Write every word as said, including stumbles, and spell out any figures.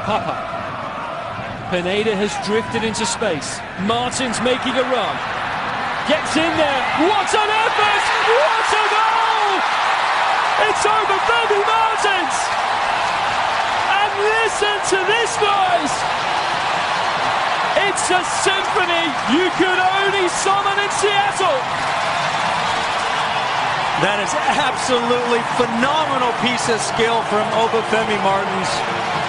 Papa. Pineda has drifted into space. Martin's making a run. Gets in there. What an effort! What a goal! It's Obafemi Martins! And listen to this noise! It's a symphony you could only summon in Seattle! That is absolutely phenomenal piece of skill from Obafemi Martins.